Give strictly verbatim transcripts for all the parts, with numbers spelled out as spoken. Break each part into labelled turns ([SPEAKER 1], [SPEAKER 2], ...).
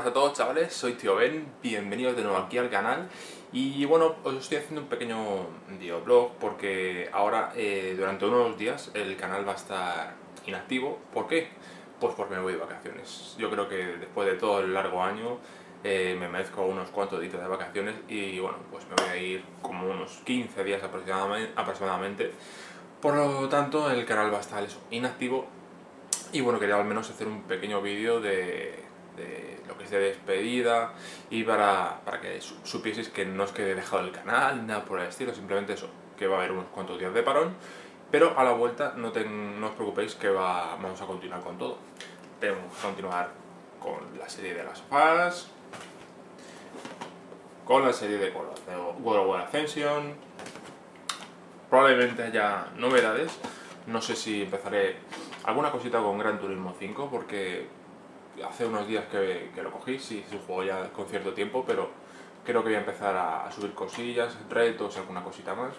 [SPEAKER 1] a todos, chavales, soy Tío Ben, bienvenidos de nuevo aquí al canal. Y bueno, os estoy haciendo un pequeño videoblog porque ahora eh, durante unos días el canal va a estar inactivo. ¿Por qué? Pues porque me voy de vacaciones. Yo creo que después de todo el largo año eh, me merezco unos cuantos días de vacaciones y bueno, pues me voy a ir como unos quince días aproximadamente, aproximadamente. Por lo tanto el canal va a estar eso, inactivo. Y bueno, quería al menos hacer un pequeño vídeo de, de lo que es de despedida y para, para que supieseis que no es que he dejado el canal, nada por el estilo, simplemente eso, que va a haber unos cuantos días de parón, pero a la vuelta no, ten, no os preocupéis que va, vamos a continuar con todo. Tenemos que continuar con la serie de las sofás, con la serie de World of War Ascension, probablemente haya novedades, no sé si empezaré alguna cosita con Gran Turismo cinco porque hace unos días que, que lo cogí, sí, es un juego ya con cierto tiempo, pero creo que voy a empezar a, a subir cosillas, retos, alguna cosita más.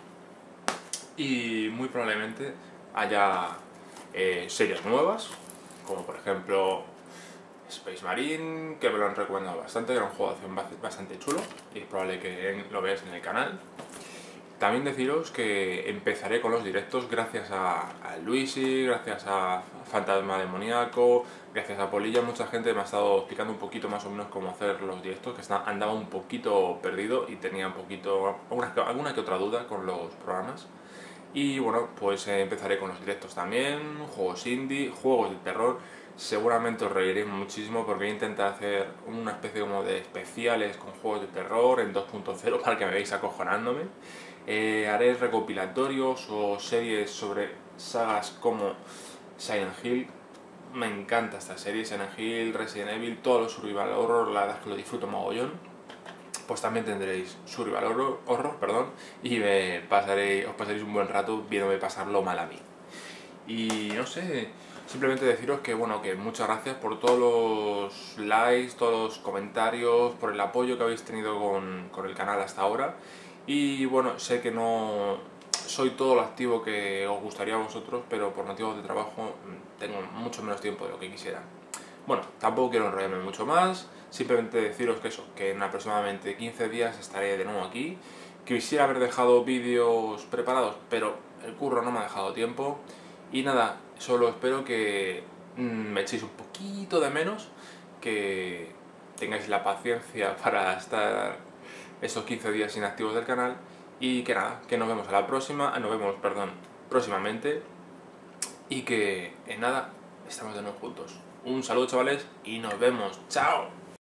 [SPEAKER 1] Y muy probablemente haya eh, series nuevas, como por ejemplo Space Marine, que me lo han recomendado bastante, que era un juego de acción bastante chulo y es probable que lo veáis en el canal. También deciros que empezaré con los directos gracias a, a Luisi, gracias a Fantasma Demoníaco, gracias a Polilla. Mucha gente me ha estado explicando un poquito más o menos cómo hacer los directos, que está, andaba un poquito perdido y tenía un poquito, alguna, alguna que otra duda con los programas. Y bueno, pues eh, empezaré con los directos también, juegos indie, juegos de terror. Seguramente os reiréis muchísimo porque voy a intentar hacer una especie como de especiales con juegos de terror en dos punto cero para que me veáis acojonándome. Eh, haré recopilatorios o series sobre sagas como Silent Hill. Me encanta esta serie, Silent Hill, Resident Evil, todos los survival horror, la verdad es que lo disfruto mogollón. Pues también tendréis survival horror, horror perdón, y me pasaré, os pasaréis un buen rato viéndome pasarlo mal a mí. Y no sé, simplemente deciros que bueno, que muchas gracias por todos los likes, todos los comentarios, por el apoyo que habéis tenido con, con el canal hasta ahora. Y bueno, sé que no soy todo lo activo que os gustaría a vosotros, pero por motivos de trabajo tengo mucho menos tiempo de lo que quisiera. Bueno, tampoco quiero enrollarme mucho más, simplemente deciros que eso, que en aproximadamente quince días estaré de nuevo aquí. Quisiera haber dejado vídeos preparados, pero el curro no me ha dejado tiempo. Y nada, solo espero que me echéis un poquito de menos, que tengáis la paciencia para estar estos quince días inactivos del canal y que nada, que nos vemos a la próxima, nos vemos, perdón, próximamente y que en nada, estamos de nuevo juntos. Un saludo, chavales, y nos vemos. ¡Chao!